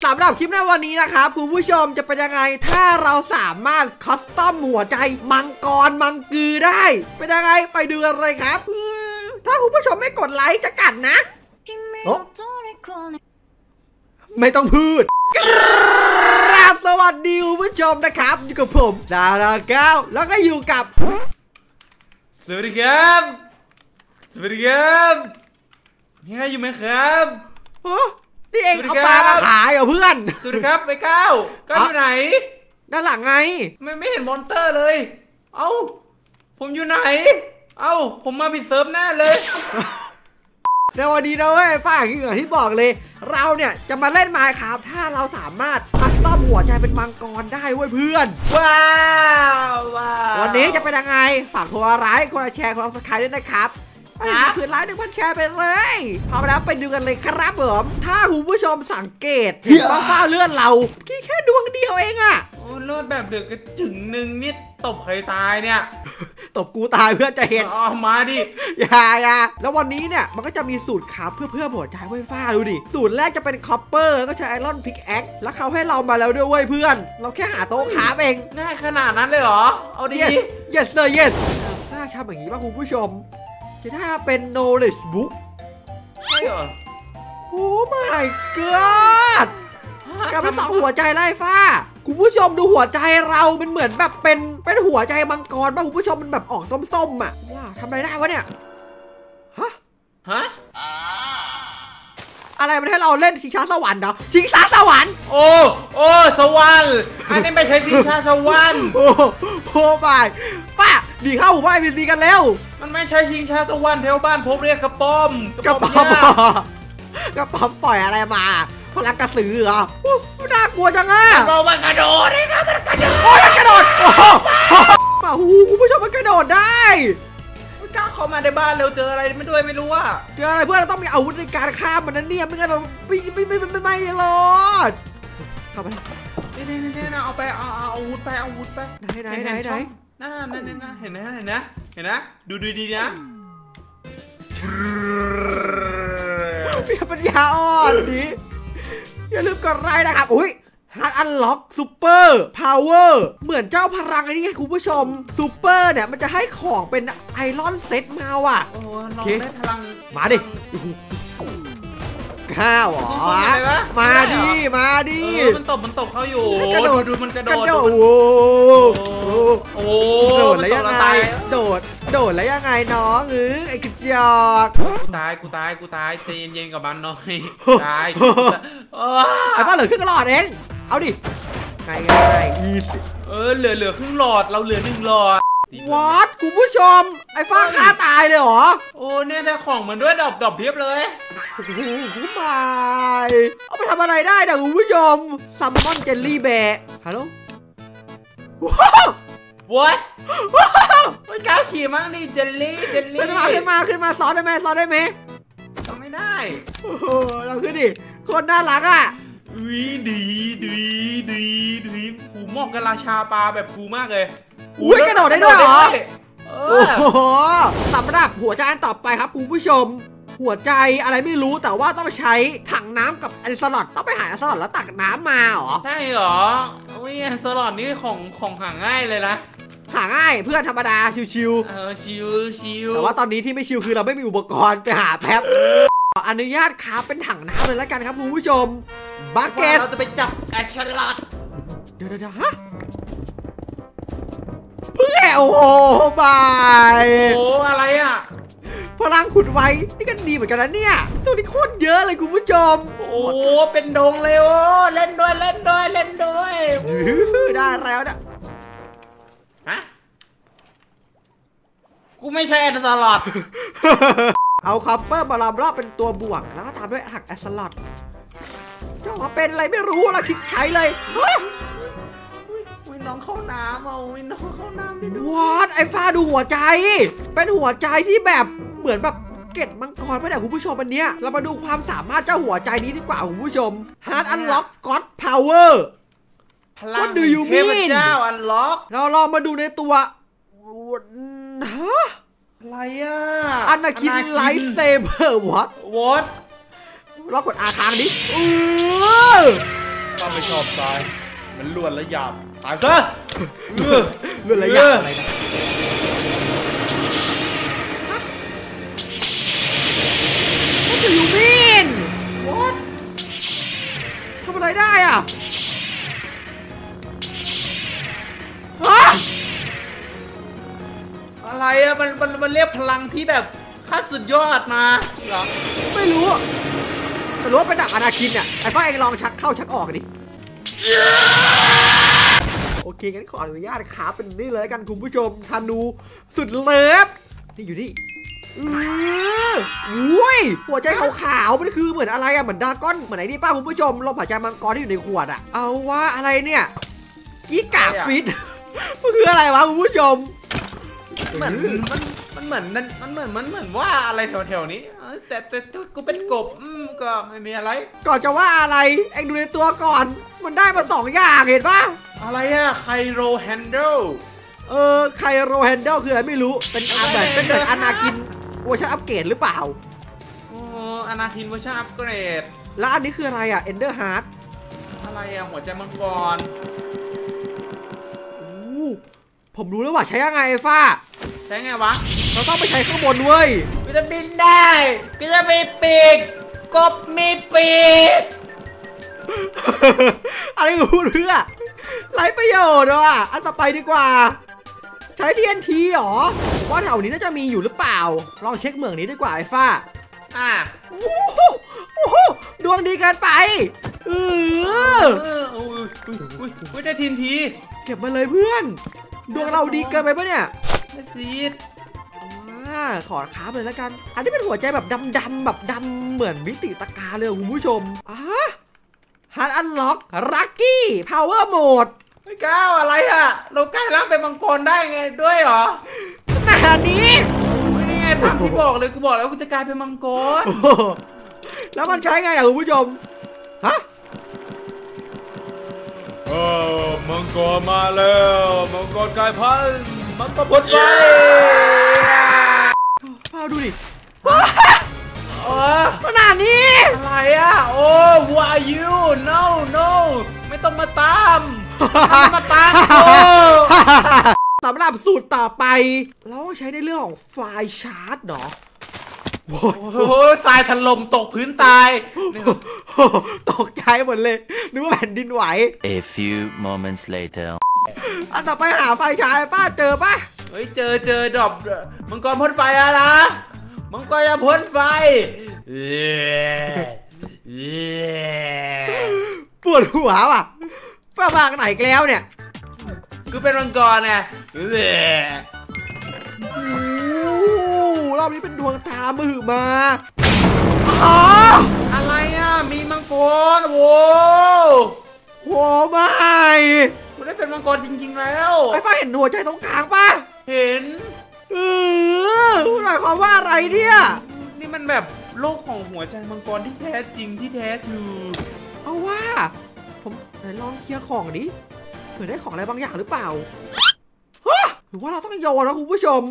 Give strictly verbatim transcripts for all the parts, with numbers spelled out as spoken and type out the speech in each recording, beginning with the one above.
สำหรับคลิปในวันนี้นะครับคุณผู้ชมจะเป็นยังไงถ้าเราสามารถคัสตอมหัวใจมังกรมังกือได้เป็นยังไงไปดูกันเลยครับถ้าคุณผู้ชมไม่กดไลค์จะกัดนะไม่ต้องพูดครับสวัสดีคุณผู้ชมนะครับอยู่กับผมดาราเก้าแล้วก็อยู่กับสวัสดีครับสวัสดีครับยังไงอยู่ไหมครับนี่เองเอาปลามาขายเหรอเพื่อนสวัสดีครับไปก้าวก้าวอยู่ไหนด้านหลังไงไม่ไม่เห็นมอนเตอร์เลยเอ้าผมอยู่ไหนเอ้าผมมาผิดเซิร์ฟแน่เลยในวันนี้นะเว้ยป้าอย่างที่บอกเลยเราเนี่ยจะมาเล่นไมน์ครับถ้าเราสามารถคัสตอมหัวใจเป็นมังกรได้เว้ยเพื่อนว้าวว้าววันนี้จะเป็นยังไงฝากคนละไลค์คนละแชร์คนละซับสไครบ์ด้วยนะครับไปผืนไลค์หนึ่งพันแชร์ไปเลยพร้อมแล้วไปดูกันเลยครับผมถ้าคุณผู้ชมสังเกตเห็นว่าฝ้าเลือดเรากี่แค่ดวงเดียวเองอะโอ้เลือดแบบเดือดกระจึงหนึ่งนิดตบใครตายเนี่ยตบกูตายเพื่อนจะเห็นอ๋อมาดิอย่าอย่าแล้ววันนี้เนี่ยมันก็จะมีสูตรคราฟเพื่อเพื่อหัวใจไว้ฟ้าดูดิสูตรแรกจะเป็นคอปเปอร์แล้วก็ใช้ไอรอนพิกแอคแล้วเขาให้เรามาแล้วด้วยเว้ยเพื่อนเราแค่หาโต๊ะคราฟเองง่ายขนาดนั้นเลยเหรอเอาดิ yes sir yes น่าทำอย่างนี้ป่ะคุณผู้ชมจะถ้าเป็น knowledge book ใช่เหรอโอ้ my god การเป็นสองหัวใจไล่ฟ้าคุณผู้ชมดูหัวใจเราเป็นเหมือนแบบเป็นเป็นหัวใจมังกรป่ะคุณผู้ชมมันแบบออกส้มๆอ่ะว้าวทำอะไรได้วะเนี่ยฮะฮะอะไรมันให้เราเล่นชิงช้าสวรรค์เหรอชิงช้าสวรรค์โอ้โอ้สวรรค์อันนี้ไม่ใช่ชิงช้าสวรรค์โอ้โหบายป้าดีเข้าหมู่บ้านพีซีกันแล้วมันไม่ใช่ชิงช้าสวรรค์แถวบ้านผมเรียกกระป๋อมกระป๋อมกระป๋อมปล่อยอะไรมาพลังกระสือเหรอน่ากลัวจังอ่ะมันกระโดดนี่ครับมันกระโดดโอ้ยกระโดดโอ้โหป่าหูคุณผู้ชมมันกระโดดได้ไม่กล้าเข้ามาในบ้านเร็วเจออะไรไม่ด้วยไม่รู้ว่าเจออะไรเพื่อนเราต้องมีอาวุธในการฆ่ามันนั่นเนี่ยไม่งั้นเราไม่ไม่ไม่ไม่ไม่รอดเข้าไปนี่นี่นี่นะเอาไปเอาอาวุธไปอาวุธไปไหนไหนไหนไหนนั่นนั่นนั่นเห็นนะเห็นนะเห็นนะดูดูดีนะเปียปัญญาอ่อนดิอย่าลืมกดไลค์นะครับอุ้ยฮาร์ดอันล็อกซูเปอร์พาวเวอร์เหมือนเจ้าพลังไอ้นี่คุณผู้ชมซูเปอร์เนี่ยมันจะให้ของเป็นไอรอนเซตมาว่ะโอ้ลองได้พลังมาดิข้าวหรอมาดิมาดิมันตบมันตบเขาอยู่กระโดดดูมันกระโดดโอ้โหโอ้โดดแล้วยังไงโดดโดดแล้วยังไงน้องเออไอ้กระจอกกูตายกูตายกูตายเย็นเย็นกับมันหน่อยตายไอ้บ้าเหลือครึ่งหลอดเองเอาดิง่ายง่ายยี่สิบเออเหลือเหลือครึ่งหลอดเราเหลือหนึ่งหลอดวอตคุณผู้ชมไอ้ฟ้าฆ่าตายเลยเหรอโอ้เนี่ยได้ของเหมือนด้วยดอกดอกเพียบเลยโอ้โหมาเอาไปทำอะไรได้เดี๋ยวคุณผู้ชมซัมมอนเจลลี่แบะฮัลโหลว้าววัดไม่กล้าขี่มั้งนี่เจลลี่เจลลี่ขึ้นมาขึ้นมาขึ้นมาซ้อนได้ไหมซ้อนได้ไหมทำไม่ได้โอ้โหเราขึ้นดิคนน่ารักอ่ะดีดีดีดีดีกูมอกกับราชาปลาแบบกูมากเลยอุ้ยกระโดดได้ด้วยเหรอโอ้โหสำหรับหัวใจอันต่อไปครับคุณผู้ชมหัวใจอะไรไม่รู้แต่ว่าต้องใช้ถังน้ำกับแอนสลอตต้องไปหาแอนสลอตแล้วตักน้ำมาเหรอใช่เหรออุ้ยแอนสลอตนี่ของของหาง่ายเลยนะหาง่ายเพื่อนธรรมดาชิวๆเออชิวชิวแต่ว่าตอนนี้ที่ไม่ชิวคือเราไม่มีอุปกรณ์ไปหาแป๊บอนุญาตคราฟเป็นถังน้ำเลยแล้วกันครับคุณผู้ชมบัคเก็ตเราจะไปจับแอนสลอตเดี๋ยวเดี๋ยวฮะเพื่อโอ้โหบายโอ้อะไรอ่ะพลังขุดไวนี่ก็ดีเหมือนกันนะเนี่ยตัวนี้โคตรเยอะเลยคุณผู้ชมโอ้เป็นดงเลยโอ้เล่นด้วยเล่นด้วยเล่นด้วยได้แล้วนะฮะกูไม่ใช่แอนสลอตเอาคัพเปอร์มาล้อมรอบเป็นตัวบวกแล้วก็ตามด้วยหักแอนสลอตเจ้ามาเป็นอะไรไม่รู้เราคิดใช้เลยวินน้องเข้าน้ำเอาวินน้องเข้าน้ำดิวอดไอ้ฟ้าดูหัวใจเป็นหัวใจที่แบบเหมือนแบบเกล็ดมังกรไม่ได้คุณผู้ชมอันเนี้ยเรามาดูความสามารถเจ้าหัวใจนี้ดีกว่าคุณผู้ชม Hard Unlock God Power พลังเทพเจ้า Unlock เราลองมาดูในตัวฮะอะไรอ่ะอนาคินไลท์เซเบอร์วอตวอตเรากดอาค้างดิเออข้าไม่ชอบทรายมันล้วนและหยาบตายซะล้วนและหยาบอะไรนะWhat do you mean What ทำอะไรได้อ่ะฮะอะไรอะมันมันมันเรียกพลังที่แบบขั้นสุดยอดมาเหรอไม่รู้แต่รู้ว่าเป็นดักอนาคินเนี่ยไอ้พ่อเองลองชักเข้าชักออกดิโอเคงั้นขออนุญาตขาเป็นนี่เลยกันคุณผู้ชมธนูสุดเลิฟนี่อยู่นี่อุ้ยหัวใจขาวๆมันคือเหมือนอะไรอะเหมือนดราก้อนเหมือนไหนนี่ป้าคุณผู้ชมลมหายใจมังกรที่อยู่ในขวดอะเอาว่าอะไรเนี่ยกีกาฟิตมันคืออะไรวะคุณผู้ชมเหมือนมันมันเหมือนมันเหมือนมันเหมือนว่าอะไรแถวๆนี้แต่แต่กูเป็นกบอืมก็ไม่มีอะไรก่อนจะว่าอะไรเอ็งดูในตัวก่อนมันได้มาสองอย่างเห็นปะอะไรอะไคโรแฮนเดิลเออไคโรแฮนเดิลคืออะไรไม่รู้เป็นอาแบบเป็นแบบอนาคินเวอร์ชันอัปเกรดหรือเปล่าโอ้อนาคินเวอร์ชันอัปเกรดแล้วอันนี้คืออะไรอะเอนเดอร์ฮาร์ดอะไรอะหัวใจมังกรผมรู้แล้วว่าใช้ยังไงฟ้าใช้ไงวะเราต้องไปใช้ข้างบนเว้ยกูจะบินได้กูจะมีปีกกบมีปีกอะไรกูพูดเพื่อไรประโยชน์อ่ะอันต่อไปดีกว่าใช้ ที เอ็น ที หรอว่าแถวนี้น่าจะมีอยู่หรือเปล่าลองเช็คเมืองนี้ดีกว่าไอ้ฟ้าอ่ะโอ้โหดวงดีเกินไปเออโอ้ยอุ้ยได้ ที เอ็น ทีเก็บมาเลยเพื่อนดวงเราดีเกินไปปะเนี่ยไม่ซีดขอค้าเลยแล้วกันอันนี้เป็นหัวใจแบบดำๆแบบดำเหมือนมิติตะกาเลยคุณผู้ชมอ่ะฮาร์ดอันล็อกลัคกี้พาวเวอร์โหมดไม่ก้าวอะไรอะเรากลายร่างเป็นมังกรได้ไงด้วยเหรอขนาดนี้ไม่ได้ไงตามที่บอกเลยกูบอกแล้วกูจะกลายเป็นมังกรแล้วมันใช้ไงอ่ะคุณผู้ชมฮะเออมังกรมาแล้วมังกรกลายพันธุ์มังกรพ่นไฟพาวดูดิขนาดนี้อะไรอ่ะโอ้ who are you no no ไม่ต้องมาตามไม่มาตามโอ้สำหรับสูตรต่อไปเราต้องใช้ในเรื่องของไฟชาร์จเนาะโอ้โหทรายถล่มตกพื้นตายตกใจหมดเลยนึกว่าแผ่นดินไหว A few moments later อันต่อไปหาไฟฉายป้าเจอป่ะเฮ้ยเจอเจอดรอปมังกรพ่นไฟอะนะมังกรจะพ่นไฟปวดหัวว่ะป้ามาไหนแล้วเนี่ยคือเป็นมังกรไงรอบนี้เป็นดวงตามือมาอะไรอ่ะมีมังกรโว้โว้ไม่กูได้เป็นมังกรจริงๆแล้วไอ้ฟ้าเห็นหัวใจตรงกลางป่ะเห็นเออหมายความว่าอะไรเนี่ยนี่มันแบบโลกของหัวใจมังกรที่แท้จริงที่แท้ทรูเอาว่าผมไหนลองเคลียร์ของดิเผื่อได้ของอะไรบางอย่างหรือเปล่าหรือว่าเราต้องโยนนะคุณผู้ชม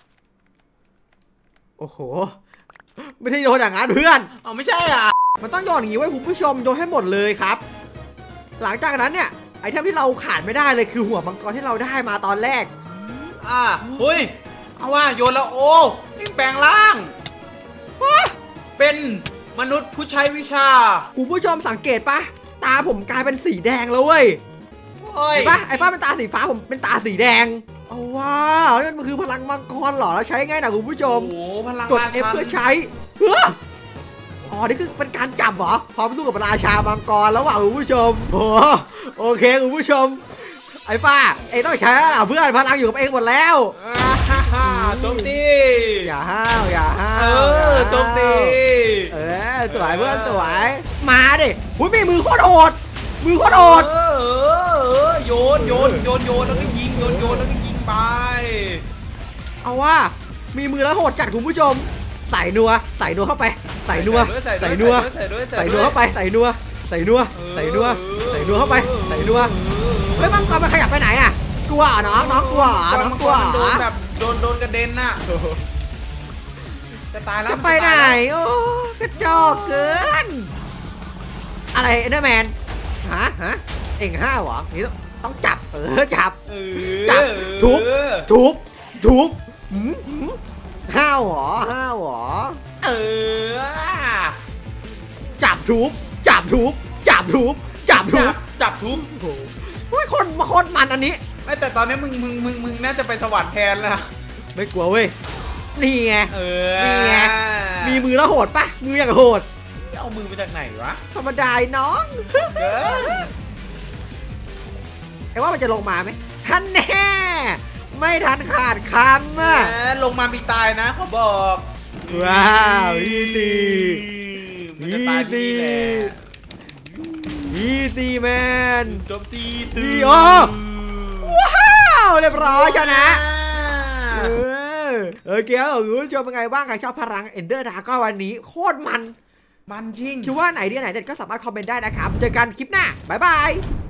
โอ้โหไม่ใช่โยนอย่างนั้นเพื่อนอ๋อไม่ใช่อ่ะมันต้องโยนอย่างนี้ไว้คุณผู้ชมโยนให้หมดเลยครับหลังจากนั้นเนี่ยไอเทมที่เราขาดไม่ได้เลยคือหัวมังกรที่เราได้มาตอนแรกอ่าเฮ้ยเอาว่าโยนแล้วโอ้ยิ่งแปลงร่างเป็นมนุษย์ผู้ใช้วิชาคุณผู้ชมสังเกตปะตาผมกลายเป็นสีแดงแล้วเว้ยเห็นปะไอ้ฟ้าเป็นตาสีฟ้าผมเป็นตาสีแดงเอาว้าวนั่นมันคือพลังมังกรเหรอแล้วใช้ไงนะคุณผู้ชมโอ้พลังกด F เพื่อใช้อ๋อนี่คือเป็นการจับเหรอพร้อมสู้กับราชามังกรแล้วว่ะคุณผู้ชมโอ้โอเคคุณผู้ชมไอ้ฟ้าเอ้ต้องใช้แล้วเพื่อนพลังอยู่กับเองหมดแล้วโจมตีอย่าห้าวอย่าห้าวเออโจมตีเออสวยเพื่อนสวยมาดิหุ้ยมีมือโคตรโหดมือโคตรโหดเออโยนโยนโยนโยนแล้วก็ยิงโยนโยนแล้วก็ยิงไปเอาว่ามีมือแล้วโหดจัดคุณผู้ชมใส่นัวใส่นัวเข้าไปใส่นัวใส่นัวใส่นัวเข้าไปใส่นัวใส่นัวใส่นัวใส่นัวเข้าไปใส่นัวเฮ้ยมังกรมันขยับไปไหนอ่ะกลัวน้องน้องกลัวน้องกลัวโดนแบบโดนโดนกระเด็นน่ะจะตายแล้วจะไปไหนโอ้กระจอกเกินอะไรเอ็นเดอร์แมนฮะฮะเอ็งห้าวเหรอนี่ต้องต้องจับเออจับเอจับอทุบ ทุบทุบหืมหืมห้าวเหรอห้าวเหรอเออจับทุบจับทุบจับทุบจับทุจับบจับทุบโอ้โหโอ้ยคนมาโคตรมันอันนี้ไม่แต่ตอนนี้มึงมึงมึงมึงน่าจะไปสวรรค์แทนแล้วนะไม่กลัวเว้ยนี่ไงเออนี่ไง มีมือแล้วโหดปะมืออย่างโหดเอามือมาจากไหนวะธรรมดาไอ้น้องเออไอ้ว่ามันจะลงมาไหมฮันแน่ไม่ทันขาดคำอ่ะแหมลงมามีตายนะเขาบอกว้าวอีซีมันจะตายที่นี่แหละอีซีแมนโจมตีดีโอ ว้าวเรียบร้อยชนะเออโอเคครับคุณผู้ชมเป็นไงบ้างใครชอบพลังเอนเดอร์ดาก็วันนี้โคตรมันมันจริงคิดว่าไหนดีไหนเด็ดก็สามารถคอมเมนต์ได้นะครับเจอกันคลิปหน้าบ๊ายบาย